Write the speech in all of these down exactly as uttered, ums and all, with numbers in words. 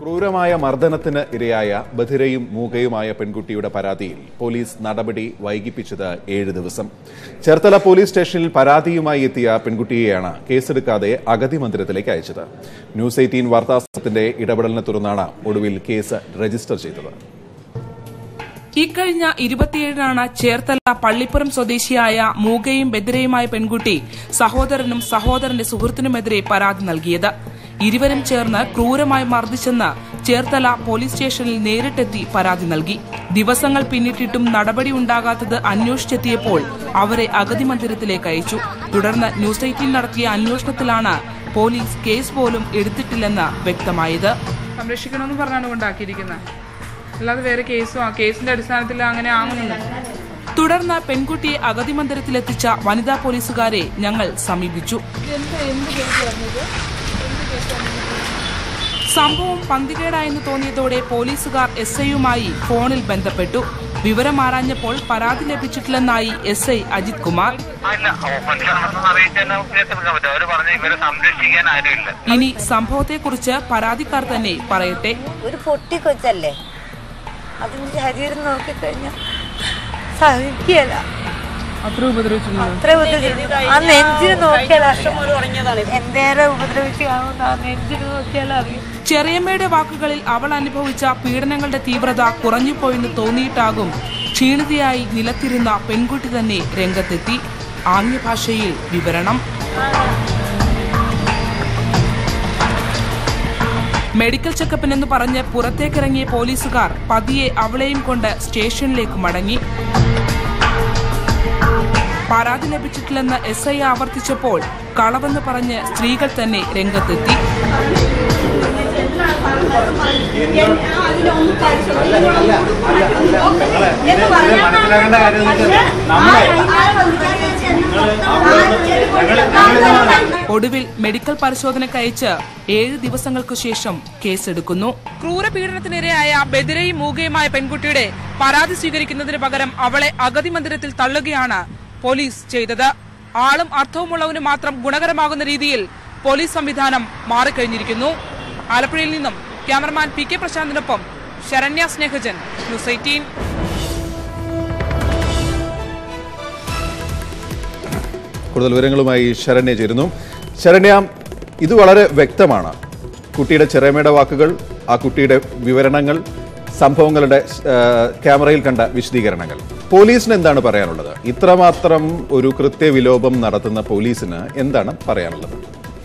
ക്രൂരമായ മർദ്ദനത്തിന് ഇരയായ ബധിരയും മൂകയുമായ പെൺകുട്ടിയുടെ പരാതിയിൽ പോലീസ് നടപടി വൈകിപ്പിച്ചത് ഏഴ് ദിവസം. ചേർത്തല പോലീസ് സ്റ്റേഷനിൽ പരാതിയുമായി എത്തിയ പെൺകുട്ടിയെയാണ് കേസെടുക്കാതെ അഗതി മന്ദിരത്തിലേക്ക് അയച്ചത്. ന്യൂസ് എയ്റ്റീൻ വാർത്താസത്തിന്റെ ഇടപെടലിനെ തുടർന്നാണ് ഒടുവിൽ കേസ് രജിസ്റ്റർ ചെയ്തത്. ഇക്കഴിഞ്ഞ ഇരുപത്തിയേഴിനാണ് ചേർത്തല പള്ളിപ്പുറം സ്വദേശിയായ മൂകയും ബധിരയുമായ പെൺകുട്ടി സഹോദരനും സഹോദരന്റെ സുഹൃത്തിനുമെതിരെ പരാതി നൽകിയത്. ഇരുവരും ചേർന്ന് ക്രൂരമായി മർദ്ദിച്ചെന്ന് ചേർത്തല പോലീസ് സ്റ്റേഷനിൽ നേരിട്ടെത്തി പരാതി നൽകി. ദിവസങ്ങൾ പിന്നിട്ടിട്ടും നടപടി ഉണ്ടാകാത്തത് അന്വേഷിച്ചെത്തിയപ്പോൾ അവരെ അഗതി മന്ദിരത്തിലേക്ക് അയച്ചു. തുടർന്ന് ന്യൂസ് എയ്റ്റീൻ നടത്തിയ അന്വേഷണത്തിലാണ് പോലീസ് കേസ് പോലും എടുത്തിട്ടില്ലെന്ന് വ്യക്തമായത്. സംരക്ഷിക്കണമെന്ന് പറഞ്ഞാണ് കൊണ്ടാക്കിയിരിക്കുന്നത്, അല്ലാതെ വേറെ കേസോ കേസിന്റെ അടിസ്ഥാനത്തിൽ അങ്ങനെ ആകുന്നു. തുടർന്ന് പെൺകുട്ടിയെ അഗതി മന്ദിരത്തിലെത്തിച്ച വനിതാ പോലീസുകാരെ ഞങ്ങൾ സമീപിച്ചു. സംഭവം പന്തികേടായെന്ന് തോന്നിയതോടെ പോലീസുകാർ എസ് ഐയുമായി ഫോണിൽ ബന്ധപ്പെട്ടു. വിവരം ആരാഞ്ഞപ്പോൾ പരാതി ലഭിച്ചിട്ടില്ലെന്നായി എസ് ഐ അജിത് കുമാർ. ഇനി സംഭവത്തെക്കുറിച്ച് പരാതിക്കാർ തന്നെ പറയട്ടെ. ഒരു പൊട്ടി കൊച്ചല്ലേ, അതിന്റെ ശരീരം നോക്കിക്കഴിഞ്ഞാൽ സഹിക്കല. അത്ര ഉപദ്രവിച്ചു, ആ നെഞ്ചിന് നോക്കിയാൽ എന്തേറെ ഉപദ്രവിച്ചു കാണുന്ന ആ നെഞ്ചിന് നോക്കിയാൽ അറിയും. ചെറിയമ്മയുടെ വാക്കുകളിൽ അവൾ അനുഭവിച്ച പീഡനങ്ങളുടെ തീവ്രത കുറഞ്ഞുപോയെന്ന് തോന്നിയിട്ടാകും ക്ഷീണിതയായി നിലത്തിരുന്ന പെൺകുട്ടി തന്നെ രംഗത്തെത്തി ആംഗ്യഭാഷയിൽ വിവരണം. മെഡിക്കൽ ചെക്കപ്പിനെന്ന് പറഞ്ഞ് പുറത്തേക്കിറങ്ങിയ പോലീസുകാർ പതിയെ അവളെയും കൊണ്ട് സ്റ്റേഷനിലേക്ക് മടങ്ങി. പരാതി ലഭിച്ചിട്ടില്ലെന്ന് എസ് ഐ ആവർത്തിച്ചപ്പോൾ കളവെന്ന് പറഞ്ഞ് സ്ത്രീകൾ തന്നെ രംഗത്തെത്തി. ഒടുവിൽ മെഡിക്കൽ പരിശോധനയ്ക്കയച്ച് ഏഴ് ദിവസങ്ങൾക്കു ശേഷം കേസെടുക്കുന്നു. ക്രൂരപീഡനത്തിനിരയായ ബധിരയും മൂകയുമായ പെൺകുട്ടിയുടെ പരാതി സ്വീകരിക്കുന്നതിന് പകരം അവളെ അഗതി മന്ദിരത്തിൽ തള്ളുകയാണ് പോലീസ് ചെയ്തത്. ആളും അർത്ഥവുമുള്ളവന് മാത്രം ഗുണകരമാകുന്ന രീതിയിൽ പോലീസ് സംവിധാനം മാറിക്കഴിഞ്ഞിരിക്കുന്നു. ആലപ്പുഴയിൽ നിന്നും ക്യാമറമാൻ പി കെ പ്രശാന്തിനൊപ്പം ശരണ്യ സ്നേഹജൻ, ന്യൂസ് എയ്റ്റീൻ. കൂടുതൽ വിവരങ്ങളുമായി ശരണ്യ ചേരുന്നു. ശരണ്യ, ഇത് വളരെ വ്യക്തമാണ്. കുട്ടിയുടെ ചെറിയമ്മയുടെ വാക്കുകൾ, ആ കുട്ടിയുടെ വിവരണങ്ങൾ, സംഭവങ്ങളുടെ ക്യാമറയിൽ കണ്ട വിശദീകരണങ്ങൾ. പോലീസിന് എന്താണ് പറയാനുള്ളത്? ഇത്രമാത്രം ഒരു കൃത്യവിലോപം നടത്തുന്ന പോലീസിന് എന്താണ് പറയാനുള്ളത്?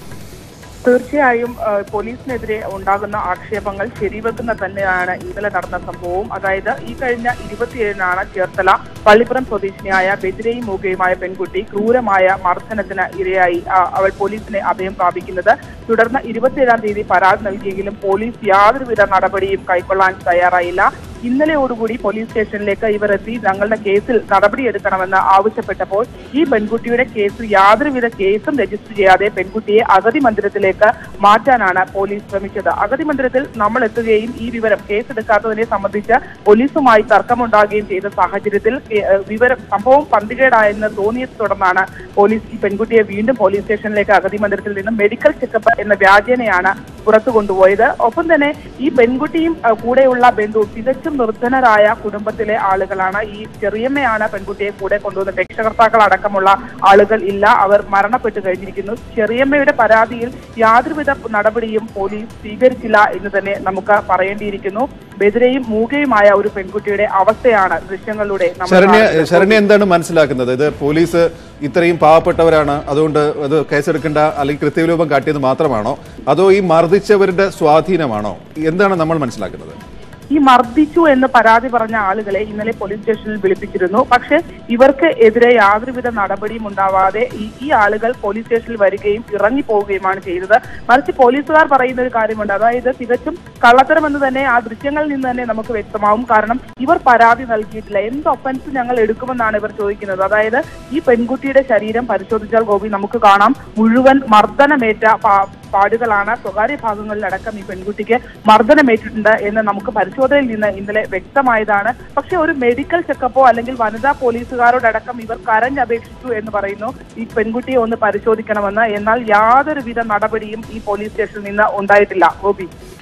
തീർച്ചയായും പോലീസിനെതിരെ ഉണ്ടാകുന്ന ആക്ഷേപങ്ങൾ ശരിവെക്കുന്ന തന്നെയാണ് ഇന്നലെ നടന്ന സംഭവവും. അതായത് ഈ കഴിഞ്ഞ ഇരുപത്തിയേഴിനാണ് ചേർത്തല പള്ളിപ്പുറം സ്വദേശിനിയായ ബധിരയും മൂകയുമായ പെൺകുട്ടി ക്രൂരമായ മർദ്ദനത്തിന് ഇരയായി അവൾ പോലീസിനെ അഭയം പ്രാപിക്കുന്നത്. തുടർന്ന് ഇരുപത്തിയേഴാം തീയതി പരാതി നൽകിയെങ്കിലും പോലീസ് യാതൊരുവിധ നടപടിയും കൈക്കൊള്ളാൻ തയ്യാറായില്ല. ഇന്നലെയോടുകൂടി പോലീസ് സ്റ്റേഷനിലേക്ക് ഇവർ എത്തി ഞങ്ങളുടെ കേസിൽ നടപടിയെടുക്കണമെന്ന് ആവശ്യപ്പെട്ടപ്പോൾ ഈ പെൺകുട്ടിയുടെ കേസ് യാതൊരുവിധ കേസും രജിസ്റ്റർ ചെയ്യാതെ പെൺകുട്ടിയെ അഗതി മന്ദിരത്തിലേക്ക് മാറ്റാനാണ് പോലീസ് ശ്രമിച്ചത്. അഗതി മന്ദിരത്തിൽ നമ്മൾ എത്തുകയും ഈ വിവരം കേസെടുക്കാത്തതിനെ സംബന്ധിച്ച് പോലീസുമായി തർക്കമുണ്ടാകുകയും ചെയ്ത സാഹചര്യത്തിൽ വിവരം സംഭവം പന്തികേടായെന്ന് തോന്നിയതിനെ തുടർന്നാണ് പോലീസ് ഈ പെൺകുട്ടിയെ വീണ്ടും പോലീസ് സ്റ്റേഷനിലേക്ക് അഗതി മന്ദിരത്തിൽ നിന്നും മെഡിക്കൽ ചെക്കപ്പ് എന്ന വ്യാജേനയാണ് പുറത്തു കൊണ്ടുപോയത്. ഒപ്പം തന്നെ ഈ പെൺകുട്ടിയും കൂടെയുള്ള ബന്ധു തികച്ചും നിർധനരായ കുടുംബത്തിലെ ആളുകളാണ്. ഈ ചെറിയമ്മയാണ് പെൺകുട്ടിയെ കൂടെ കൊണ്ടുവന്നത്. രക്ഷകർത്താക്കൾ അടക്കമുള്ള ആളുകൾ ഇല്ല, അവർ മരണപ്പെട്ടു കഴിഞ്ഞിരിക്കുന്നു. ചെറിയമ്മയുടെ പരാതിയിൽ യാതൊരുവിധ നടപടിയും പോലീസ് സ്വീകരിച്ചില്ല എന്ന് തന്നെ നമുക്ക് പറയേണ്ടിയിരിക്കുന്നു. ബധിരയും മൂകയുമായ ഒരു പെൺകുട്ടിയുടെ അവസ്ഥയാണ് ദൃശ്യങ്ങളിലൂടെ. ശരണ്യ, എന്താണ് മനസ്സിലാക്കുന്നത്? ഇത് പോലീസ് ഇത്രയും പാവപ്പെട്ടവരാണ്, അതുകൊണ്ട് അത് കേസെടുക്കേണ്ട അല്ലെങ്കിൽ കൃത്യവിലോപം കാട്ടിയത് മാത്രമാണോ, അതോ ഈ മർദ്ദിച്ചവരുടെ സ്വാധീനമാണോ? എന്താണ് നമ്മൾ മനസ്സിലാക്കുന്നത്? ഈ മർദ്ദിച്ചു എന്ന് പരാതി പറഞ്ഞ ആളുകളെ ഇന്നലെ പോലീസ് സ്റ്റേഷനിൽ വിളിപ്പിച്ചിരുന്നു. പക്ഷെ ഇവർക്ക് എതിരെ യാതൊരുവിധ നടപടിയും ഉണ്ടാവാതെ ഈ ഈ ആളുകൾ പോലീസ് സ്റ്റേഷനിൽ വരികയും ഇറങ്ങിപ്പോവുകയുമാണ് ചെയ്തത്. മറിച്ച് പോലീസുകാർ പറയുന്ന ഒരു കാര്യമുണ്ട്, അതായത് തികച്ചും കള്ളത്തരമെന്ന് തന്നെ ആ ദൃശ്യങ്ങളിൽ നിന്ന് തന്നെ നമുക്ക് വ്യക്തമാവും. കാരണം ഇവർ പരാതി നൽകിയിട്ടില്ല. എന്ത് ഒഫൻസ് ഞങ്ങൾ എടുക്കുമെന്നാണ് ഇവർ ചോദിക്കുന്നത്. അതായത് ഈ പെൺകുട്ടിയുടെ ശരീരം പരിശോധിച്ചാൽ ഗോപി നമുക്ക് കാണാം മുഴുവൻ മർദ്ദനമേറ്റ പാടുകളാണ്. സ്വകാര്യ ഭാഗങ്ങളിലടക്കം ഈ പെൺകുട്ടിക്ക് മർദ്ദനമേറ്റിട്ടുണ്ട് എന്ന് നമുക്ക് പരിശോധനയിൽ നിന്ന് ഇന്നലെ വ്യക്തമായതാണ്. പക്ഷെ ഒരു മെഡിക്കൽ ചെക്കപ്പോ അല്ലെങ്കിൽ വനിതാ പോലീസുകാരോടടക്കം ഇവർ കരഞ്ഞപേക്ഷിച്ചു എന്ന് പറയുന്നു ഈ പെൺകുട്ടിയെ ഒന്ന് പരിശോധിക്കണമെന്ന്. എന്നാൽ യാതൊരുവിധ നടപടിയും ഈ പോലീസ് സ്റ്റേഷനിൽ നിന്ന് ഉണ്ടായിട്ടില്ല. ഗോപി,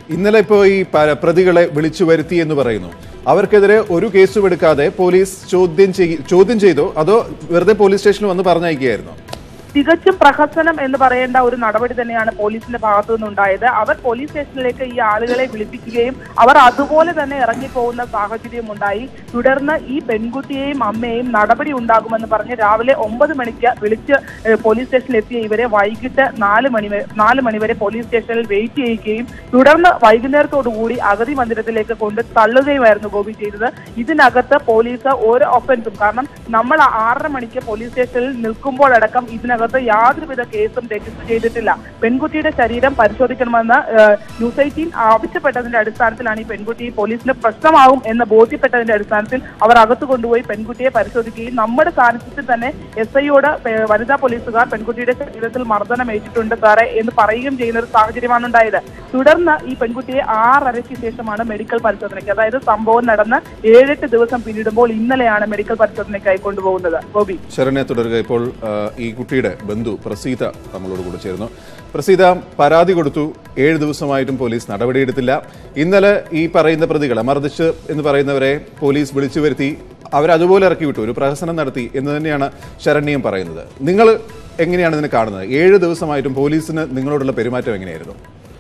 ഇന്നലെ ഇപ്പോൾ ഈ പ്രതികളെ വിളിച്ചു വരുത്തി എന്ന് പറയുന്നു. അവർക്കെതിരെ ഒരു കേസും എടുക്കാതെ പോലീസ് ചോദ്യം ചോദ്യം ചെയ്തോ അതോ വെറുതെ പോലീസ് സ്റ്റേഷനിൽ വന്ന് പറഞ്ഞയക്കുകയായിരുന്നോ? തികച്ചും പ്രഹസനം എന്ന് പറയേണ്ട ഒരു നടപടി തന്നെയാണ് പോലീസിന്റെ ഭാഗത്തു നിന്നുണ്ടായത്. അവർ പോലീസ് സ്റ്റേഷനിലേക്ക് ഈ ആളുകളെ വിളിപ്പിക്കുകയും അവർ അതുപോലെ തന്നെ ഇറങ്ങിപ്പോകുന്ന സാഹചര്യം ഉണ്ടായി. തുടർന്ന് ഈ പെൺകുട്ടിയെയും അമ്മയെയും നടപടി ഉണ്ടാകുമെന്ന് പറഞ്ഞ് രാവിലെ ഒമ്പത് മണിക്ക് വിളിച്ച് പോലീസ് സ്റ്റേഷനിൽ എത്തിയ ഇവരെ വൈകിട്ട് നാല് മണി നാല് മണിവരെ പോലീസ് സ്റ്റേഷനിൽ വെയിറ്റ് ചെയ്യുകയും തുടർന്ന് വൈകുന്നേരത്തോടുകൂടി അഗതി മന്ദിരത്തിലേക്ക് കൊണ്ട് തള്ളുകയുമായിരുന്നു ഗോപി ചെയ്തത്. ഇതിനകത്ത് പോലീസ് ഓരോ ഒഫൻസും, കാരണം നമ്മൾ ആറര മണിക്ക് പോലീസ് സ്റ്റേഷനിൽ നിൽക്കുമ്പോഴടക്കം ഇതിനകത്ത് യാതൊരുവിധ കേസും രജിസ്റ്റർ ചെയ്തിട്ടില്ല. പെൺകുട്ടിയുടെ ശരീരം പരിശോധിക്കണമെന്ന് ന്യൂസ് എയ്റ്റീൻ ആവശ്യപ്പെട്ടതിന്റെ അടിസ്ഥാനത്തിലാണ് ഈ പെൺകുട്ടി പോലീസിന് പ്രശ്നമാവും എന്ന് ബോധ്യപ്പെട്ടതിന്റെ അടിസ്ഥാനത്തിൽ അവർ അകത്തു കൊണ്ടുപോയി പെൺകുട്ടിയെ പരിശോധിക്കുകയും നമ്മുടെ സാന്നിധ്യത്തിൽ തന്നെ എസ് ഐയോട് വനിതാ പോലീസുകാർ പെൺകുട്ടിയുടെ ശരീരത്തിൽ മർദ്ദനം ഏറ്റിട്ടുണ്ട് സാറേ എന്ന് പറയുകയും ചെയ്യുന്ന ഒരു സാഹചര്യമാണ് ഉണ്ടായത്. തുടർന്ന് ഈ പെൺകുട്ടിയെ ആറരയ്ക്ക് ശേഷമാണ് മെഡിക്കൽ പരിശോധനയ്ക്ക്, അതായത് സംഭവം നടന്ന് ഏഴെട്ട് ദിവസം പിന്നിടുമ്പോൾ ഇന്നലെയാണ് മെഡിക്കൽ പരിശോധനയ്ക്കായി കൊണ്ടുപോകുന്നത്. ഗോപി ശരണ്യ തുടരുക. ഇപ്പോൾ ഈ കുട്ടിയുടെ ബന്ധു പ്രസീത നമ്മളോട് കൂടെ ചേർന്നു. പ്രസീത, പരാതി കൊടുത്തു, ഏഴ് ദിവസമായിട്ടും പോലീസ് നടപടിയെടുത്തില്ല. ഇന്നലെ ഈ പറയുന്ന പ്രതികളെ മർദ്ദിച്ച് എന്ന് പറയുന്നവരെ പോലീസ് വിളിച്ചു വരുത്തി, അവരതുപോലെ ഇറക്കി വിട്ടു, ഒരു പ്രഹസനം നടത്തി എന്ന് തന്നെയാണ് ശരണ്യം പറയുന്നത്. നിങ്ങൾ എങ്ങനെയാണ് ഇതിനെ കാണുന്നത്? ഏഴ് ദിവസമായിട്ടും പോലീസിന് നിങ്ങളോടുള്ള പെരുമാറ്റം എങ്ങനെയായിരുന്നു?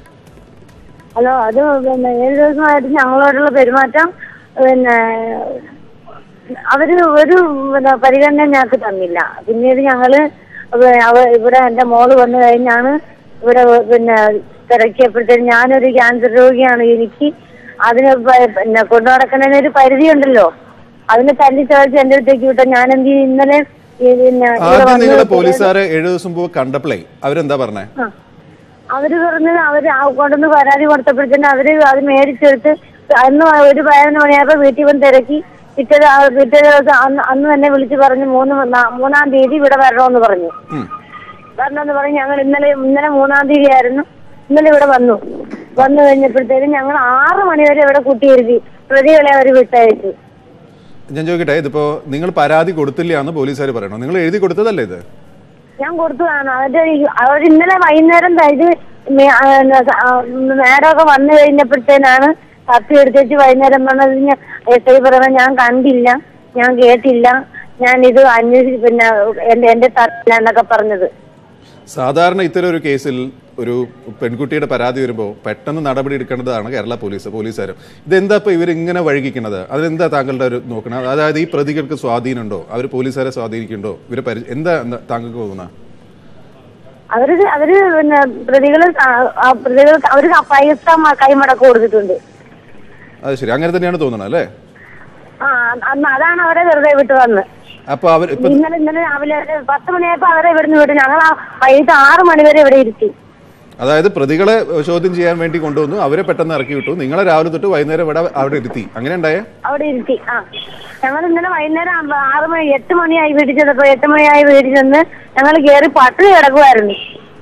ഹലോ, അത് പിന്നെ ഏഴ് ദിവസമായിട്ട് ഞങ്ങളോടുള്ള പെരുമാറ്റം പിന്നെ അവര് ഒരു പിന്നെ പരിഗണന ഞങ്ങൾക്ക് തന്നില്ല. പിന്നീട് ഞങ്ങള് ഇവിടെ എന്റെ മോള് വന്നു കഴിഞ്ഞാണ് ഇവിടെ പിന്നെ തിരക്കിയപ്പോഴത്തേക്കും ഞാനൊരു ക്യാൻസർ രോഗിയാണ്, എനിക്ക് അതിന് പിന്നെ കൊണ്ടു നടക്കുന്നതിന് ഒരു പരിധി ഉണ്ടല്ലോ, അതിന് തല്ലി ചോദിച്ച് എന്റെ അടുത്തേക്ക് വിട്ട ഞാൻ എന്ത് ചെയ്യും? ഇന്നലെ പിന്നെ പോലീസുകാരെ ഏഴു ദിവസം മുമ്പ് കണ്ടപ്പോഴേ അവരെന്താ പറഞ്ഞേ? അവര് പറഞ്ഞത് അവര് കൊണ്ടുവന്ന് പരാതി കൊടുത്തപ്പോഴത്തേനും അവര് അത് മേടിച്ചെടുത്ത് അന്ന് ഒരു പതിനൊന്ന് മണിയായപ്പോ വീട്ടിൽ വന്ന് തിരക്കി പിറ്റേ പിറ്റേ ദിവസം അന്ന് അന്ന് തന്നെ വിളിച്ചു പറഞ്ഞു മൂന്ന് മൂന്നാം തീയതി ഇവിടെ വരണമെന്ന് പറഞ്ഞു വരണമെന്ന് പറഞ്ഞ് ഞങ്ങൾ ഇന്നലെ ഇന്നലെ മൂന്നാം തീയതി ആയിരുന്നു. ഇന്നലെ ഇവിടെ വന്നു വന്നു കഴിഞ്ഞപ്പോഴത്തേക്കും ഞങ്ങൾ ആറ് മണിവരെ ഇവിടെ കൂട്ടിയിരുത്തി പ്രതികളെ അവർ വിട്ടയച്ചു. ഞാൻ ചോദിക്കട്ടെ, ഇതിപ്പോ നിങ്ങൾ പരാതി കൊടുത്തില്ലാന്ന് പോലീസുകാർ പറയണോ? നിങ്ങൾ എഴുതി കൊടുത്തതല്ലേ ഇത്? ഞാൻ കൊടുത്തതാണ്. അവര് അവർ ഇന്നലെ വൈകുന്നേരം ഇത് നേരമൊക്കെ വന്നു കഴിഞ്ഞപ്പോഴത്തേനാണ് കത്തി എടുത്തേച്ച് വൈകുന്നേരം പറഞ്ഞത് എസ് ഐ പറയുന്നത് ഞാൻ കണ്ടില്ല, ഞാൻ കേട്ടില്ല, ഞാൻ ഇത് അന്വേഷിച്ച് പിന്നെ എന്റെ എന്റെ തട്ടില്ല എന്നൊക്കെ പറഞ്ഞത്. സാധാരണ ഇത്തരം ഒരു കേസിൽ ഒരു പെൺകുട്ടിയുടെ പരാതി വരുമ്പോൾ പെട്ടെന്ന് നടപടി എടുക്കേണ്ടതാണ് കേരള പോലീസ് പോലീസുകാരും. ഇതെന്താ ഇപ്പൊ ഇവരിങ്ങനെ വഴുകിക്കുന്നത്? അതിനെന്താ താങ്കളുടെ ഒരു നോക്കണം? അതായത് ഈ പ്രതികൾക്ക് സ്വാധീനമുണ്ടോ? അവർ പോലീസുകാരെ സ്വാധീനിക്കുന്നുണ്ടോ? ഇവരെ എന്താ താങ്കൾക്ക് തോന്നുന്നത്? അവര് അവര് പിന്നെ പ്രതികള് പ്രതികൾ അവര് പൈസ കൈമടക്ക് കൊടുത്തിട്ടുണ്ട്. അത് ശരി, അങ്ങനെ തന്നെയാണ് തോന്നുന്നത് അല്ലേ? ആ, അതാണ് അവരെ വെറുതെ വിട്ട് വന്ന്. അപ്പൊ അവർ ഇന്നലെ ഇന്നലെ രാവിലെ പത്ത് മണിയായപ്പോ അവരെ ഇവിടുന്ന് വിട്ടു. ഞങ്ങൾ വൈകിട്ട് ആറ് മണിവരെ ഇവിടെ ഇരുത്തി. അതായത് പ്രതികളെ ചോദ്യം ചെയ്യാൻ വേണ്ടി കൊണ്ടുവന്നു, അവരെ പെട്ടെന്ന് ഇറക്കി വിട്ടു, നിങ്ങളെ രാവിലെ തൊട്ട് വൈകുന്നേരം ഇവിടെ അവിടെ ഇരുത്തി, അങ്ങനെ ഉണ്ടായേ? അവിടെ ഇരുത്തി. ആ, ഞങ്ങൾ ഇന്നലെ വൈകുന്നേരം ആറ് മണി എട്ട് മണിയായി വീട്ടിൽ ചെന്നപ്പോ എട്ട് മണിയായി വീട്ടിൽ ചെന്ന് ഞങ്ങൾ കയറി പട്ടിണി കിടക്കുമായിരുന്നു.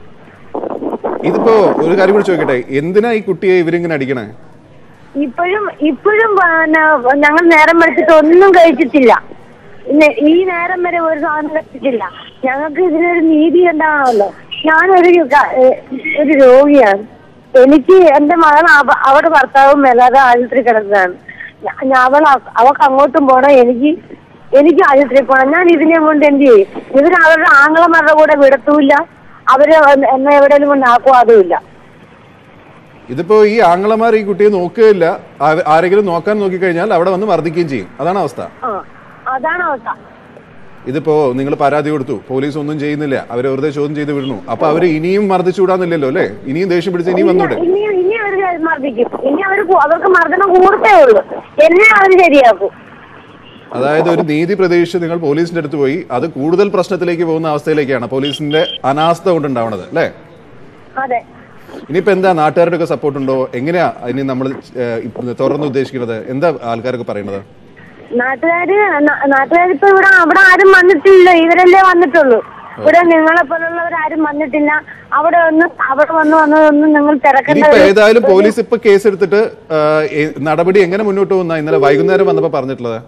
ഇതിപ്പോ ഒരു കാര്യം കൂടി ചോദിക്കട്ടെ, എന്തിനാ ഈ കുട്ടിയെ ഇവരിങ്ങനെ അടിക്കണേ? ഇപ്പോഴും ഇപ്പോഴും പിന്നെ ഞങ്ങൾ നേരം വെച്ചിട്ട് ഒന്നും കഴിച്ചിട്ടില്ല. ഈ നേരം വരെ ഒരു സാധനം കഴിച്ചിട്ടില്ല. ഞങ്ങൾക്ക് ഇതിനൊരു നീതി ഉണ്ടാവണമല്ലോ. ഞാനൊരു ഒരു രോഗിയാണ്. എനിക്ക് എന്റെ മകൾ അവിടെ ഭർത്താവും മേലാതെ ആശുപത്രി കിടക്കുകയാണ്. അവൾ അവൾക്ക് അങ്ങോട്ടും പോണം, എനിക്ക് എനിക്ക് ആശുപത്രി പോണം. ഞാൻ ഇതിനെ കൊണ്ട് എന്ത് ചെയ്യും? ഇവര് അവരുടെ ആങ്ങളമാരുടെ കൂടെ വിടത്തുമില്ല, അവര് എന്നെ എവിടെയെങ്കിലും കൊണ്ട് ആക്കുവാതുമില്ല. ഇതിപ്പോ ഈ ആങ്ങളമാർ ഈ കുട്ടിയെ നോക്കുകയില്ല, ആരെങ്കിലും നോക്കാൻ നോക്കിക്കഴിഞ്ഞാൽ അവിടെ വന്ന് മർദ്ദിക്കുകയും ചെയ്യും. അതാണ് അവസ്ഥ. അതാണ് അവസ്ഥ. ഇതിപ്പോ നിങ്ങൾ പരാതി കൊടുത്തു, പോലീസ് ഒന്നും ചെയ്യുന്നില്ല, അവരെ വെറുതെ ചോദ്യം ചെയ്ത് വിടുന്നു. അപ്പൊ അവര് ഇനിയും മർദ്ദിച്ചുകൂടാന്നില്ലല്ലോ അല്ലെ? ഇനിയും ദേഷ്യം പിടിച്ച് ഇനിയും വന്നൂടെ? ഇനി അവര് മർദ്ദിക്കും. ഇനി അവർ അവർക്ക് മർദ്ദനം കൂടത്തേ ഉള്ളൂ. എന്നെ അവര് ശരിയാക്കും. അതായത് ഒരു നീതി പ്രതീക്ഷിച്ച് നിങ്ങൾ പോലീസിന്റെ അടുത്ത് പോയി, അത് കൂടുതൽ പ്രശ്നത്തിലേക്ക് പോകുന്ന അവസ്ഥയിലേക്കാണ് പോലീസിന്റെ അനാസ്ഥ കൊണ്ടുണ്ടാവണത് അല്ലേ? അതെ. ഇനിയിപ്പോ എന്താ നാട്ടുകാരുടെ ഒക്കെ സപ്പോർട്ട് ഉണ്ടോ? എങ്ങനെയാ ഇനി നമ്മൾ തുറന്ന് ഉദ്ദേശിക്കുന്നത്? എന്താ ആൾക്കാരൊക്കെ പറയുന്നത്? നാട്ടുകാര് നാട്ടുകാരിപ്പോ ഇവിടെ അവിടെ ആരും വന്നിട്ടില്ല, ഇവരല്ലേ വന്നിട്ടുള്ളൂ. ഇവിടെ നിങ്ങളെ പോലുള്ളവരാരും വന്നിട്ടില്ല. അവിടെ ഒന്ന് അവിടെ വന്ന് വന്നതൊന്നും നിങ്ങൾ തിരക്കേണ്ട. ഏതായാലും പോലീസ് ഇപ്പൊ കേസ് എടുത്തിട്ട് നടപടി എങ്ങനെ മുന്നോട്ട് പോകുന്ന ഇന്നലെ വൈകുന്നേരം വന്നപ്പോ പറഞ്ഞിട്ടുള്ളത്?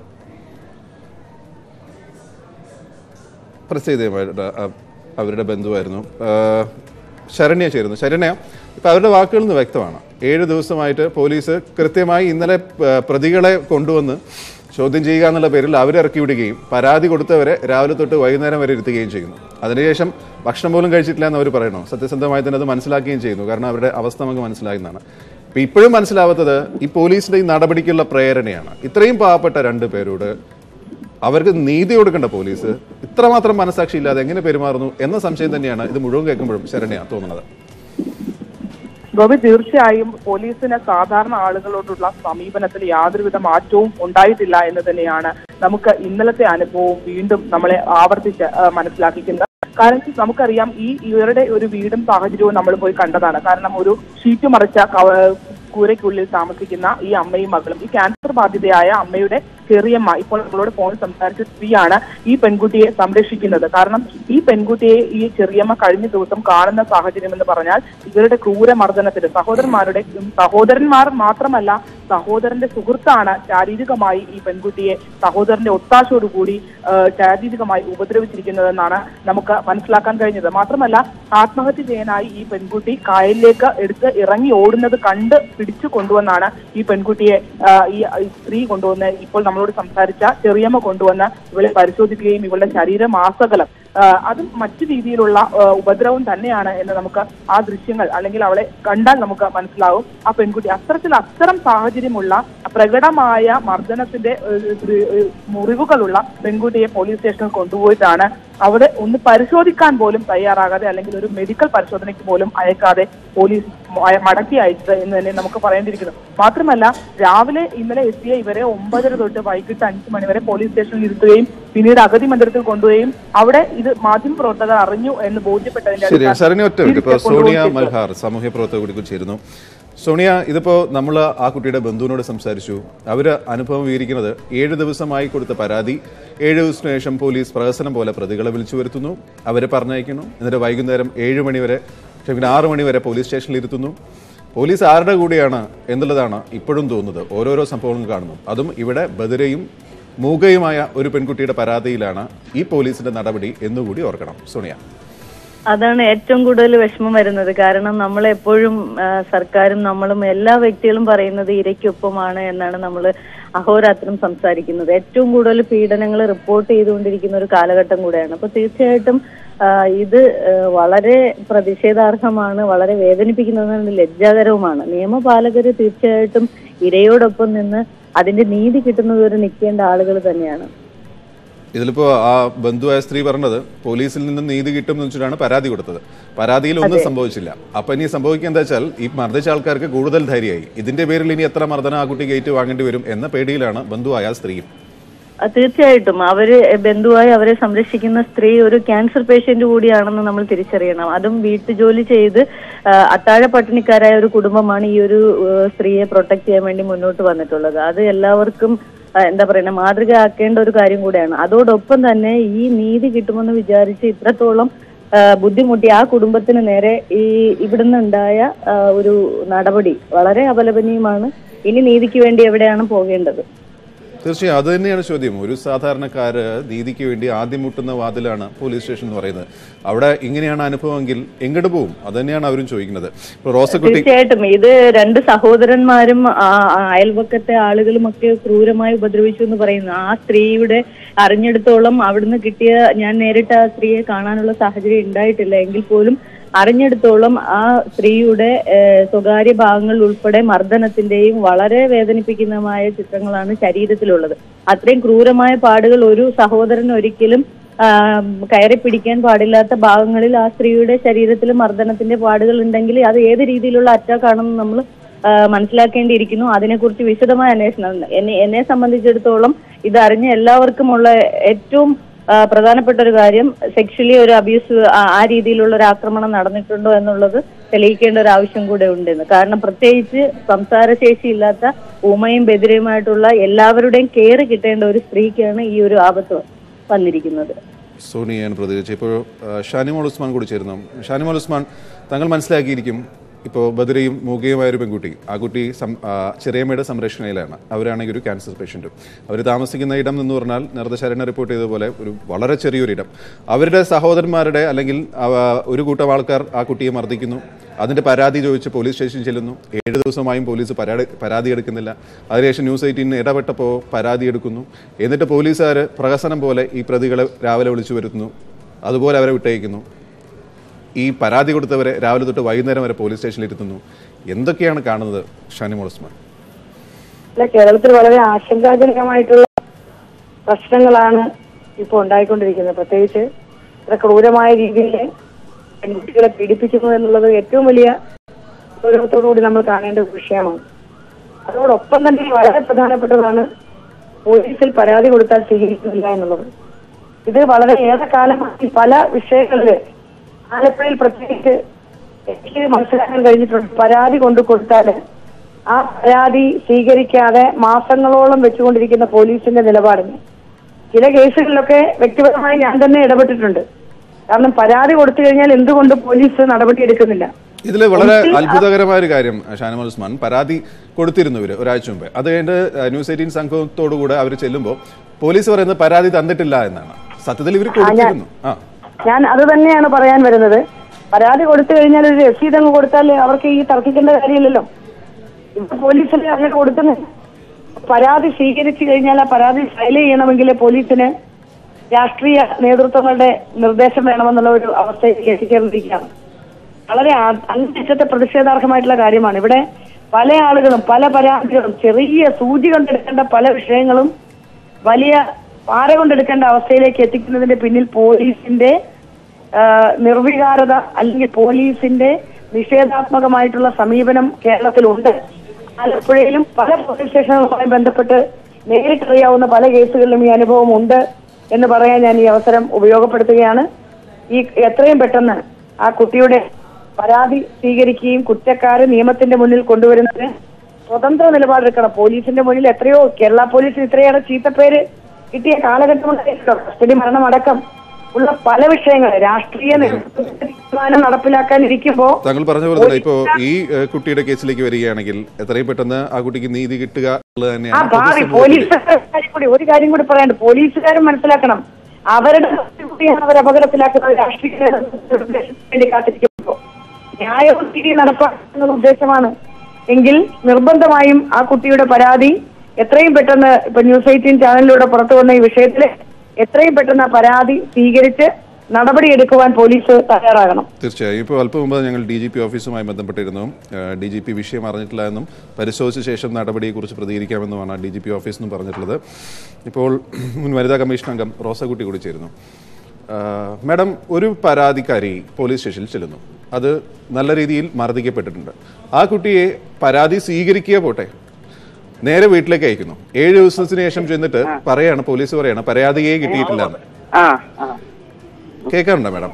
പ്രസിദ്ധ അവരുടെ ബന്ധുവായിരുന്നു. ശരണ്യ ചേരുന്നു. ശരണ്യ, ഇപ്പം അവരുടെ വാക്കുകളിൽ നിന്ന് വ്യക്തമാണ്, ഏഴ് ദിവസമായിട്ട് പോലീസ് കൃത്യമായി ഇന്നലെ പ്രതികളെ കൊണ്ടുവന്ന് ചോദ്യം ചെയ്യുക എന്നുള്ള പേരിൽ അവരിറക്കി വിടുകയും പരാതി കൊടുത്തവരെ രാവിലെ തൊട്ട് വൈകുന്നേരം വരെ ഇരുത്തുകയും ചെയ്യുന്നു. അതിനുശേഷം ഭക്ഷണം പോലും കഴിച്ചിട്ടില്ല എന്ന് അവർ പറയണോ? സത്യസന്ധമായി തന്നെ അത് മനസ്സിലാക്കുകയും ചെയ്യുന്നു. കാരണം അവരുടെ അവസ്ഥ നമുക്ക് മനസ്സിലാകുന്നതാണ്. ഇപ്പം ഇപ്പോഴും മനസ്സിലാവാത്തത് ഈ പോലീസിന്റെ ഈ നടപടിക്കുള്ള പ്രേരണയാണ്. ഇത്രയും പാവപ്പെട്ട രണ്ട് പേരോട് അവർക്ക് നീതി കൊടുക്കേണ്ട പോലീസ് ഇത്രമാത്രം മനസാക്ഷി ഇല്ലാതെ എങ്ങനെ പെരുമാറുന്നു എന്ന സംശയം തന്നെയാണ് ഇത് മുഴുവൻ കേൾക്കുമ്പോഴും ശരണ്യ തോന്നുന്നത്. ഗോപി, തീർച്ചയായും പോലീസിന് സാധാരണ ആളുകളോടുള്ള സമീപനത്തിൽ യാതൊരുവിധ മാറ്റവും ഉണ്ടായിട്ടില്ല എന്ന് തന്നെയാണ് നമുക്ക് ഇന്നലത്തെ അനുഭവം വീണ്ടും നമ്മളെ ആവർത്തിച്ച് മനസ്സിലാക്കിക്കുന്നത്. കാരണം നമുക്കറിയാം, ഈ ഇവരുടെ ഒരു വീടും സാഹചര്യവും നമ്മൾ പോയി കണ്ടതാണ്. കാരണം ഒരു ഷീറ്റ് മറിച്ച കൂരയ്ക്കുള്ളിൽ താമസിക്കുന്ന ഈ അമ്മയും മകളും, ഈ ക്യാൻസർ ബാധിതയായ അമ്മയുടെ ചെറിയമ്മ ഇപ്പോൾ നമ്മളോട് ഫോൺ സംസാരിച്ച സ്ത്രീയാണ് ഈ പെൺകുട്ടിയെ സംരക്ഷിക്കുന്നത്. കാരണം ഈ പെൺകുട്ടിയെ ഈ ചെറിയമ്മ കഴിഞ്ഞ ദിവസം കാണുന്ന സാഹചര്യം എന്ന് പറഞ്ഞാൽ ഇവരുടെ ക്രൂരമർദ്ദനത്തിന് സഹോദരന്മാരുടെ സഹോദരന്മാർ മാത്രമല്ല സഹോദരന്റെ സുഹൃത്താണ് ശാരീരികമായി ഈ പെൺകുട്ടിയെ സഹോദരന്റെ ഒത്താശയോടുകൂടി ശാരീരികമായി ഉപദ്രവിച്ചിരിക്കുന്നതെന്നാണ് നമുക്ക് മനസ്സിലാക്കാൻ കഴിഞ്ഞത്. മാത്രമല്ല, ആത്മഹത്യ ചെയ്യാനായി ഈ പെൺകുട്ടി കായലിലേക്ക് എടുത്ത് ഇറങ്ങി ഓടുന്നത് കണ്ട് പിടിച്ചു കൊണ്ടുവന്നാണ് ഈ പെൺകുട്ടിയെ ഈ സ്ത്രീ കൊണ്ടുവന്ന് ഇപ്പോൾ നമ്മളോട് സംസാരിച്ച ചെറിയമ്മ കൊണ്ടുവന്ന് ഇവളെ പരിശോധിക്കുകയും ഇവളുടെ ശരീരമാസകലം അതും മറ്റു രീതിയിലുള്ള ഉപദ്രവം തന്നെയാണ് എന്ന് നമുക്ക് ആ ദൃശ്യങ്ങൾ അല്ലെങ്കിൽ അവളെ കണ്ടാൽ നമുക്ക് മനസ്സിലാവും. ആ പെൺകുട്ടി അത്തരത്തിൽ അത്തരം സാഹചര്യമുള്ള പ്രകടമായ മർദ്ദനത്തിന്റെ മുറിവുകളുള്ള പെൺകുട്ടിയെ പോലീസ് സ്റ്റേഷനിൽ കൊണ്ടുപോയിട്ടാണ് അവിടെ ഒന്ന് പരിശോധിക്കാൻ പോലും തയ്യാറാകാതെ അല്ലെങ്കിൽ ഒരു മെഡിക്കൽ പരിശോധനയ്ക്ക് പോലും അയക്കാതെ പോലീസ് മടക്കി അയച്ചത് എന്ന് തന്നെ നമുക്ക് പറയേണ്ടിയിരിക്കുന്നു. മാത്രമല്ല, രാവിലെ ഇന്നലെ എത്തിയ ഇവരെ ഒമ്പതര തൊട്ട് വൈകിട്ട് അഞ്ചു മണിവരെ പോലീസ് സ്റ്റേഷനിൽ ഇരുത്തുകയും പിന്നീട് അഗതി മന്ദിരത്തിൽ കൊണ്ടുപോയും അവിടെ ഇത് മാധ്യമ പ്രവർത്തകർ അറിഞ്ഞു എന്ന് ബോധ്യപ്പെട്ടതിന്റെ സോണിയ മൽഹാർ സാമൂഹ്യ പ്രവർത്തക കൂടി ചേരുന്നു. സോണിയ, ഇതിപ്പോ നമ്മൾ ആ കുട്ടിയുടെ ബന്ധുവിനോട് സംസാരിച്ചു. അവര് അനുഭവം വിവരിക്കുന്നത് ഏഴ് ദിവസമായി കൊടുത്ത പരാതി, ഏഴ് ദിവസത്തിന് ശേഷം പോലീസ് പ്രഹസനം പോലെ പ്രതികളെ വിളിച്ചു വരുത്തുന്നു, അവരെ പറഞ്ഞയക്കുന്നു, എന്നിട്ട് വൈകുന്നേരം ഏഴ് മണിവരെ ക്ഷമിക്കുന്ന ആറു മണിവരെ പോലീസ് സ്റ്റേഷനിൽ ഇരുത്തുന്നു. പോലീസ് ആരുടെ കൂടെയാണ് എന്നുള്ളതാണ് ഇപ്പോഴും തോന്നുന്നത്. ഓരോരോ സംഭവങ്ങൾ കാണുന്നു. അതും ഇവിടെ ബദിരയും മൂകയുമായ ഒരു പെൺകുട്ടിയുടെ പരാതിയിലാണ് ഈ പോലീസിന്റെ നടപടി എന്നുകൂടി ഓർക്കണം. സോണിയ, അതാണ് ഏറ്റവും കൂടുതൽ വിഷമം വരുന്നത്. കാരണം നമ്മൾ എപ്പോഴും സർക്കാരും നമ്മളും എല്ലാ വ്യക്തികളും പറയുന്നത് ഇരയ്ക്കൊപ്പമാണ് എന്നാണ് നമ്മൾ അഹോരാത്രം സംസാരിക്കുന്നത്. ഏറ്റവും കൂടുതൽ പീഡനങ്ങൾ റിപ്പോർട്ട് ചെയ്തുകൊണ്ടിരിക്കുന്ന ഒരു കാലഘട്ടം കൂടെയാണ്. അപ്പൊ തീർച്ചയായിട്ടും ഇത് വളരെ പ്രതിഷേധാർഹമാണ്, വളരെ വേദനിപ്പിക്കുന്നതാണ്, ലജ്ജാകരവുമാണ്. നിയമപാലകര് തീർച്ചയായിട്ടും ഇരയോടൊപ്പം നിന്ന് അതിന്റെ നീതി കിട്ടുന്നതുവരെ നിൽക്കേണ്ട ആളുകൾ തന്നെയാണ്. ഇതിലിപ്പോ ആ ബന്ധുവായ സ്ത്രീ പറഞ്ഞത് പോലീസിൽ നിന്ന് നീതി കിട്ടും എന്ന് വെച്ചിട്ടാണ് പരാതി കൊടുത്തത്. പരാതിയിൽ ഒന്നും സംഭവിച്ചില്ല. അപ്പൊ ഇനി സംഭവിക്കുക എന്താ വെച്ചാൽ ഈ മർദ്ദിച്ച ആൾക്കാർക്ക് കൂടുതൽ ധൈര്യമായി. ഇതിന്റെ പേരിൽ ഇനി എത്ര മർദ്ദനം ആ കുട്ടി ഗേറ്റ് വാങ്ങേണ്ടി വരും എന്ന പേടിയിലാണ് ബന്ധുവായ സ്ത്രീയും. തീർച്ചയായിട്ടും അവര് ബന്ധുവായി അവരെ സംരക്ഷിക്കുന്ന സ്ത്രീ ഒരു ക്യാൻസർ പേഷ്യന്റ് കൂടിയാണെന്ന് നമ്മൾ തിരിച്ചറിയണം. അതും വീട്ടുജോലി ചെയ്ത് അത്താഴ പട്ടിണിക്കാരായ ഒരു കുടുംബമാണ് ഈ ഒരു സ്ത്രീയെ പ്രൊട്ടക്ട് ചെയ്യാൻ വേണ്ടി മുന്നോട്ട് വന്നിട്ടുള്ളത്. അത് എല്ലാവർക്കും എന്താ പറയുക മാതൃകയാക്കേണ്ട ഒരു കാര്യം കൂടെയാണ്. അതോടൊപ്പം തന്നെ ഈ നീതി കിട്ടുമെന്ന് വിചാരിച്ച് ഇത്രത്തോളം ബുദ്ധിമുട്ടി ആ കുടുംബത്തിന് നേരെ ഈ ഇവിടുന്ന് ഉണ്ടായ ഒരു നടപടി വളരെ അപലപനീയമാണ്. ഇനി നീതിക്ക് വേണ്ടി എവിടെയാണ് പോകേണ്ടത്? തീർച്ചയായും അത് തന്നെയാണ് ചോദ്യം. ഒരു സാധാരണക്കാര് നീതിക്ക് വേണ്ടി ആദ്യം മുട്ടുന്ന വാതിലാണ് പോലീസ് സ്റ്റേഷൻ എന്ന് പറയുന്നത്. അവിടെ ഇങ്ങനെയാണ് അനുഭവമെങ്കിൽ എങ്ങോട്ട് പോകും? അത് തന്നെയാണ് അവരും ചോദിക്കുന്നത്. തീർച്ചയായിട്ടും ഇത് രണ്ട് സഹോദരന്മാരും അയൽവക്കത്തെ ആളുകളും ഒക്കെ ക്രൂരമായി ഉപദ്രവിച്ചു എന്ന് പറയുന്നു. ആ സ്ത്രീയുടെ അറിഞ്ഞെടുത്തോളം അവിടുന്ന് കിട്ടിയ, ഞാൻ നേരിട്ട് ആ സ്ത്രീയെ കാണാനുള്ള സാഹചര്യം ഉണ്ടായിട്ടില്ല എങ്കിൽ പോലും അറിഞ്ഞെടുത്തോളം ആ സ്ത്രീയുടെ സ്വകാര്യ ഭാഗങ്ങൾ ഉൾപ്പെടെ മർദ്ദനത്തിന്റെയും വളരെ വേദനിപ്പിക്കുന്നതുമായ ചിത്രങ്ങളാണ് ശരീരത്തിലുള്ളത്. അത്രയും ക്രൂരമായ പാടുകൾ ഒരു സഹോദരൻ ഒരിക്കലും കയറി പിടിക്കാൻ പാടില്ലാത്ത ഭാഗങ്ങളിൽ ആ സ്ത്രീയുടെ ശരീരത്തിൽ മർദ്ദനത്തിന്റെ പാടുകൾ ഉണ്ടെങ്കിൽ അത് ഏത് രീതിയിലുള്ള അറ്റാക്ക് ആണെന്ന് നമ്മൾ മനസ്സിലാക്കേണ്ടിയിരിക്കുന്നു. അതിനെക്കുറിച്ച് വിശദമായ അന്വേഷണം എന്നെ എന്നെ സംബന്ധിച്ചിടത്തോളം ഇത് അറിഞ്ഞ എല്ലാവർക്കുമുള്ള ഏറ്റവും പ്രധാനപ്പെട്ട ഒരു കാര്യം, സെക്ഷലി ഒരു അബ്യൂസ് ആ രീതിയിലുള്ള ഒരു ആക്രമണം നടന്നിട്ടുണ്ടോ എന്നുള്ളത് തെളിയിക്കേണ്ട ഒരു ആവശ്യം കൂടെ ഉണ്ടെന്ന്. കാരണം പ്രത്യേകിച്ച് സംസാരശേഷി ഇല്ലാത്ത ഊമയും ബദിരയുമായിട്ടുള്ള എല്ലാവരുടെയും കെയർ കിട്ടേണ്ട ഒരു സ്ത്രീക്കാണ് ഈ ഒരു ആപത്ത് വന്നിരിക്കുന്നത്. സോണിയാണ് പ്രതികരിച്ചത്. ഇപ്പോൾ ഷാനിമോൾ ഉസ്മാൻ കൂടി ചേരുന്നു. ഷാനിമോൾ ഉസ്മാൻ, താങ്കൾ മനസ്സിലാക്കിയിരിക്കും ഇപ്പോൾ ബദരയും മൂകയുമായ ഒരു പെൺകുട്ടി, ആ കുട്ടി ചെറിയമ്മയുടെ സംരക്ഷണയിലാണ്. അവരാണെങ്കിൽ ഒരു ക്യാൻസർ പേഷ്യൻറ്റും. അവർ താമസിക്കുന്ന ഇടം എന്ന് പറഞ്ഞാൽ നേരത്തെ ശരണ്യ റിപ്പോർട്ട് ചെയ്തതുപോലെ ഒരു വളരെ ചെറിയൊരിടം. അവരുടെ സഹോദരന്മാരുടെ അല്ലെങ്കിൽ ഒരു കൂട്ടം ആൾക്കാർ ആ കുട്ടിയെ മർദ്ദിക്കുന്നു. അതിൻ്റെ പരാതി ചോദിച്ച് പോലീസ് സ്റ്റേഷനിൽ ചെല്ലുന്നു. ഏഴ് ദിവസമായും പോലീസ് പരാതി പരാതി എടുക്കുന്നില്ല. അതിനുശേഷം ന്യൂസ് എയ്റ്റീൻ ഇടപെട്ടപ്പോൾ പരാതി എടുക്കുന്നു. എന്നിട്ട് പോലീസുകാർ പ്രഹസനം പോലെ ഈ പ്രതികളെ രാവിലെ വിളിച്ചു വരുത്തുന്നു. അതുപോലെ അവരെ വിട്ടയക്കുന്നു. ഈ പരാതി കൊടുത്തവരെ രാവിലെ തൊട്ട് വൈകുന്നേരം വരെ പോലീസ് സ്റ്റേഷനിൽ ഇരുത്തുന്നു. എന്തൊക്കെയാണ് കാണുന്നത് ഷാനിമോൾ ഉസ്മാൻ? അല്ല, കേരളത്തിൽ വളരെ ആശങ്കാജനകമായിട്ടുള്ള പ്രശ്നങ്ങളാണ് ഇപ്പോൾ ഉണ്ടായിക്കൊണ്ടിരിക്കുന്നത്. പ്രത്യേകിച്ച് ഇത്ര ക്രൂരമായ രീതിയിൽ പെൺകുട്ടികളെ പീഡിപ്പിക്കുന്നു എന്നുള്ളത് ഏറ്റവും വലിയ ഗൗരവത്തോടുകൂടി നമ്മൾ കാണേണ്ട ഒരു വിഷയമാണ്. അതോടൊപ്പം തന്നെ വളരെ പ്രധാനപ്പെട്ടതാണ് പോലീസിൽ പരാതി കൊടുത്താൽ സ്വീകരിക്കുന്നില്ല എന്നുള്ളത്. ഇത് വളരെ ഏറെക്കാലമായി പല വിഷയങ്ങളില് ആലപ്പുഴയിൽ പ്രത്യേകിച്ച് എനിക്ക് മനസ്സിലാക്കാൻ കഴിഞ്ഞിട്ടുണ്ട്. പരാതി കൊണ്ടു കൊടുത്താല് ആ പരാതി സ്വീകരിക്കാതെ മാസങ്ങളോളം വെച്ചുകൊണ്ടിരിക്കുന്ന പോലീസിന്റെ നിലപാടിന് ചില കേസുകളിലൊക്കെ വ്യക്തിപരമായി ഞാൻ തന്നെ ഇടപെട്ടിട്ടുണ്ട്. കാരണം പരാതി കൊടുത്തു കഴിഞ്ഞാൽ എന്തുകൊണ്ട് പോലീസ് നടപടി എടുക്കുന്നില്ല? ഇതിൽ വളരെ അത്ഭുതകരമായ ഒരു കാര്യം ഷാനിമോൾ ഉസ്മാൻ, പരാതി കൊടുത്തിരുന്നു ഇവര് ഒരാഴ്ച മുമ്പ്. അത് കഴിഞ്ഞ് ന്യൂസ് എയ്റ്റീൻ സംഘത്തോടുകൂടെ അവർ ചെല്ലുമ്പോൾ പോലീസ് പറയുന്നത് പരാതി തന്നിട്ടില്ല എന്നാണ്. സത്യത്തിൽ ഇവർ കൊടുത്തിരുന്നു. ആ ഞാൻ അത് തന്നെയാണ് പറയാൻ വരുന്നത്. പരാതി കൊടുത്തു കഴിഞ്ഞാൽ ഒരു രസീത് അങ്ങ് കൊടുത്താൽ അവർക്ക് ഈ തർക്കിക്കേണ്ട കാര്യമില്ലല്ലോ. ഇപ്പൊ പോലീസിന് അങ്ങനെ കൊടുക്കുന്നു. പരാതി സ്വീകരിച്ചു കഴിഞ്ഞാൽ ആ പരാതി ഫയൽ ചെയ്യണമെങ്കിൽ പോലീസിന് രാഷ്ട്രീയ നേതൃത്വങ്ങളുടെ നിർദ്ദേശം വേണമെന്നുള്ള ഒരു അവസ്ഥയിലേക്ക് എത്തിച്ചേർന്നിരിക്കുകയാണ്. വളരെ അങ്ങേയറ്റത്തെ പ്രതിഷേധാർഹമായിട്ടുള്ള കാര്യമാണ്. ഇവിടെ പല ആളുകളും പല പരാതികളും ചെറിയ സൂചി കൊണ്ടെടുക്കേണ്ട പല വിഷയങ്ങളും വലിയ പാര കൊണ്ടെടുക്കേണ്ട അവസ്ഥയിലേക്ക് എത്തിക്കുന്നതിന്റെ പിന്നിൽ പോലീസിന്റെ നിർവികാരത അല്ലെങ്കിൽ പോലീസിന്റെ നിഷേധാത്മകമായിട്ടുള്ള സമീപനം കേരളത്തിലുണ്ട്. ആലപ്പുഴയിലും പല പോലീസ് സ്റ്റേഷനുകളുമായി ബന്ധപ്പെട്ട് നേരിട്ടറിയാവുന്ന പല കേസുകളിലും ഈ അനുഭവം ഉണ്ട് എന്ന് പറയാൻ ഞാൻ ഈ അവസരം ഉപയോഗപ്പെടുത്തുകയാണ്. ഈ എത്രയും പെട്ടെന്ന് ആ കുട്ടിയുടെ പരാതി സ്വീകരിക്കുകയും കുറ്റക്കാരെ നിയമത്തിന്റെ മുന്നിൽ കൊണ്ടുവരുന്നതിന് സ്വതന്ത്ര നിലപാടെടുക്കണം. പോലീസിന്റെ മുന്നിൽ എത്രയോ കേരള പോലീസിന് ഇത്രയേറെ ചീത്തപ്പേര് കിട്ടിയ കാലഘട്ടമുണ്ടായിട്ടുണ്ടോ? കസ്റ്റഡി മരണം അടക്കം ഉള്ള പല വിഷയങ്ങൾ രാഷ്ട്രീയ തീരുമാനം നടപ്പിലാക്കാൻ ഇരിക്കുമ്പോൾ താങ്കൾ പറഞ്ഞ പോലെ തന്നെ ഇപ്പോ ഈ കുട്ടിയുടെ കേസിലേക്ക് വരികയാണെങ്കിൽ എത്രയും പെട്ടെന്ന് ആ കുട്ടിക്ക് നീതി കിട്ടുക ആ ഭാവി പോലീസുകാർ കൂടി ഒരു കാര്യം കൂടി പറയാണ്ട് പോലീസുകാരും മനസ്സിലാക്കണം. അവരുടെ കൂടിയാണ് അവർ അപകടത്തിലാക്കുന്നത്. രാഷ്ട്രീയ വേണ്ടി കാത്തിരിക്കുമ്പോൾ ന്യായവും നീതി നടപ്പാക്കുന്ന ഉദ്ദേശമാണ് എങ്കിൽ നിർബന്ധമായും ആ കുട്ടിയുടെ പരാതി എത്രയും പെട്ടെന്ന് ഇപ്പൊ ന്യൂസ് എയ്റ്റീൻ ചാനലിലൂടെ പുറത്തു വന്ന ഈ വിഷയത്തില് എത്രയും പെട്ടെന്ന് പരാതി സ്വീകരിച്ച് നടപടിയെടുക്കുവാൻ പോലീസ് തയ്യാറാകണം. തീർച്ചയായും. ഇപ്പോൾ അല്പം മുമ്പ് ഞങ്ങൾ ഡി ജി പി ഓഫീസുമായി ബന്ധപ്പെട്ടിരുന്നു. ഡി ജി പി വിഷയം അറിഞ്ഞിട്ടില്ല എന്നും പരിശോധിച്ച ശേഷം നടപടിയെക്കുറിച്ച് പ്രതികരിക്കാമെന്നുമാണ് ഡി ജി പി ഓഫീസ് എന്നും പറഞ്ഞിട്ടുള്ളത്. ഇപ്പോൾ മുൻ വനിതാ കമ്മീഷൻ അംഗം റോസക്കുട്ടി കൂടി ചേരുന്നു. മാഡം, ഒരു പരാതിക്കാരി പോലീസ് സ്റ്റേഷനിൽ ചെല്ലുന്നു. അത് നല്ല രീതിയിൽ മർദ്ദിക്കപ്പെട്ടിട്ടുണ്ട്. ആ കുട്ടിയെ പരാതി സ്വീകരിക്കുക പോട്ടെ, നേരെ വീട്ടിലേക്ക് അയക്കുന്നു. ഏഴ് ദിവസത്തിന് ശേഷം ചെന്നിട്ട് പറയാണ്, പോലീസ് പറയാണ് പരാതിയെ കിട്ടിയിട്ടില്ല എന്ന്. കേൾക്കാനുണ്ടോ മാഡം?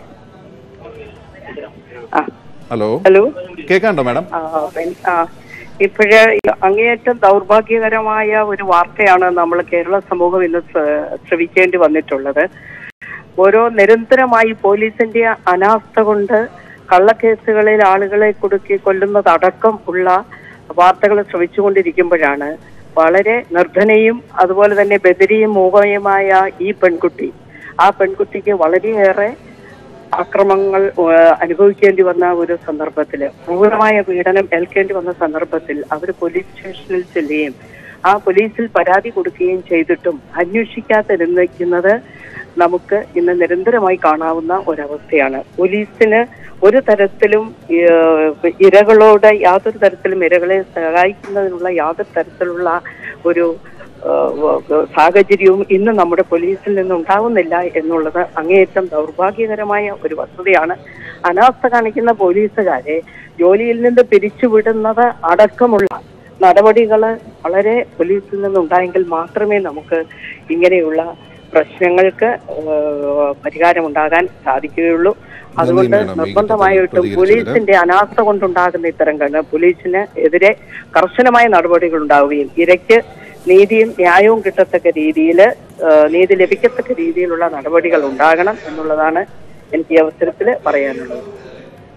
ഹലോ ഹലോ കേൾക്കാനുണ്ടോ മാഡം? ഇപ്പോഴ് അങ്ങേയറ്റം ദൗർഭാഗ്യകരമായ ഒരു വാർത്തയാണ് നമ്മൾ കേരള സമൂഹം ഇന്ന് ശ്രവിക്കേണ്ടി വന്നിട്ടുള്ളത്. ഓരോ നിരന്തരമായി പോലീസിന്റെ അനാസ്ഥ കൊണ്ട് കള്ളക്കേസുകളിൽ ആളുകളെ കുടുക്കി കൊല്ലുന്നതടക്കം ഉള്ള വാർത്തകൾ ശ്രവിച്ചുകൊണ്ടിരിക്കുമ്പോഴാണ് വളരെ നിർധനയും അതുപോലെ തന്നെ ബദരിയും മൂകയുമായ ഈ പെൺകുട്ടി, ആ പെൺകുട്ടിക്ക് വളരെയേറെ അക്രമങ്ങൾ അനുഭവിക്കേണ്ടി വന്ന ഒരു സന്ദർഭത്തില്, ക്രൂരമായ പീഡനം ഏൽക്കേണ്ടി വന്ന സന്ദർഭത്തിൽ അവർ പോലീസ് സ്റ്റേഷനിൽ ചെല്ലുകയും ആ പോലീസിൽ പരാതി കൊടുക്കുകയും ചെയ്തിട്ടും അന്വേഷിക്കാതിരുന്നിരിക്കുന്നത് നമുക്ക് ഇന്ന് നിരന്തരമായി കാണാവുന്ന ഒരവസ്ഥയാണ്. പോലീസിന് ഒരു തരത്തിലും ഇരകളോട് യാതൊരു തരത്തിലും ഇരകളെ സഹായിക്കുന്നതിനുള്ള യാതൊരു തരത്തിലുള്ള ഒരു സാഹചര്യവും ഇന്ന് നമ്മുടെ പോലീസിൽ നിന്ന് ഉണ്ടാവുന്നില്ല എന്നുള്ളത് അങ്ങേയറ്റം ദൗർഭാഗ്യകരമായ ഒരു വസ്തുതയാണ്. അനാസ്ഥ കാണിക്കുന്ന പോലീസുകാരെ ജോലിയിൽ നിന്ന് പിരിച്ചുവിടുന്നത് അടക്കമുള്ള നടപടികൾ വളരെ പോലീസിൽ നിന്നുണ്ടായെങ്കിൽ മാത്രമേ നമുക്ക് ഇങ്ങനെയുള്ള പ്രശ്നങ്ങൾക്ക് പരിഹാരമുണ്ടാകാൻ സാധിക്കുകയുള്ളൂ. അതുകൊണ്ട് നിർബന്ധമായിട്ടും പോലീസിന്റെ അനാസ്ഥ കൊണ്ടുണ്ടാകുന്ന ഇത്തരം പോലീസിന് എതിരെ കർശനമായ നടപടികൾ ഉണ്ടാവുകയും ഇരയ്ക്ക് നീതിയും ന്യായവും കിട്ടത്തക്ക രീതിയിൽ നീതി ലഭിക്കത്തക്ക രീതിയിലുള്ള നടപടികൾ ഉണ്ടാകണം എന്നുള്ളതാണ് എനിക്ക് ഈ അവസരത്തിൽ പറയാനുള്ളത്.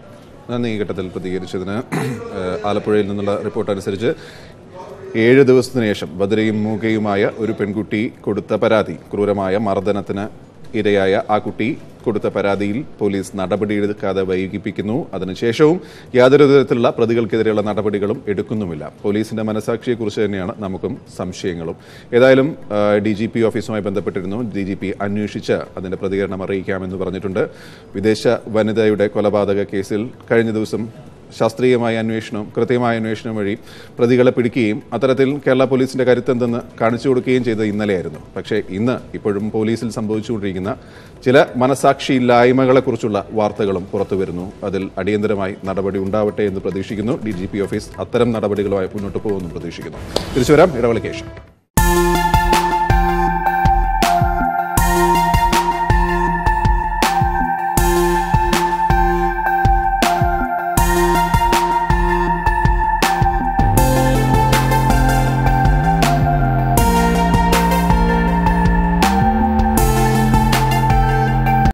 നന്ദി ഈ ഘട്ടത്തിൽ പ്രതികരിച്ചതിന്. ആലപ്പുഴയിൽ നിന്നുള്ള റിപ്പോർട്ട് അനുസരിച്ച് ഏഴ് ദിവസത്തിനു ശേഷം ബദരയും മൂകയുമായ ഒരു പെൺകുട്ടി കൊടുത്ത പരാതി, ക്രൂരമായ മർദ്ദനത്തിന് ഇരയായ ആ കുട്ടി കൊടുത്ത പരാതിയിൽ പോലീസ് നടപടിയെടുക്കാതെ വൈകിപ്പിക്കുന്നു. അതിനുശേഷവും യാതൊരു വിധത്തിലുള്ള പ്രതികൾക്കെതിരെയുള്ള നടപടികളും എടുക്കുന്നുമില്ല. പോലീസിന്റെ മനസാക്ഷിയെക്കുറിച്ച് തന്നെയാണ് നമുക്കും സംശയങ്ങളും. ഏതായാലും ഡി ജി പി ഓഫീസുമായി ബന്ധപ്പെട്ടിരുന്നു. ഡി ജി പി അന്വേഷിച്ച് അതിന്റെ പ്രതികരണം അറിയിക്കാമെന്ന് പറഞ്ഞിട്ടുണ്ട്. വിദേശ വനിതയുടെ കൊലപാതക കേസിൽ കഴിഞ്ഞ ദിവസം ശാസ്ത്രീയമായ അന്വേഷണം, കൃത്യമായ അന്വേഷണം വഴി പ്രതികളെ പിടിക്കുകയും അത്തരത്തിൽ കേരള പോലീസിന്റെ കരുത്തെന്തെന്ന് കാണിച്ചു കൊടുക്കുകയും ചെയ്തത് ഇന്നലെയായിരുന്നു. പക്ഷേ ഇന്ന് ഇപ്പോഴും പോലീസിൽ സംഭവിച്ചുകൊണ്ടിരിക്കുന്ന ചില മനസാക്ഷിയില്ലായ്മകളെക്കുറിച്ചുള്ള വാർത്തകളും പുറത്തു വരുന്നു. അതിൽ അടിയന്തരമായി നടപടി ഉണ്ടാവട്ടെ എന്ന് പ്രതീക്ഷിക്കുന്നു. ഡി ജി പി ഓഫീസ് അത്തരം നടപടികളുമായി മുന്നോട്ട് പോകുമെന്നും പ്രതീക്ഷിക്കുന്നു. തിരിച്ചു വരാം ഇടവേളയ്ക്ക് ശേഷം.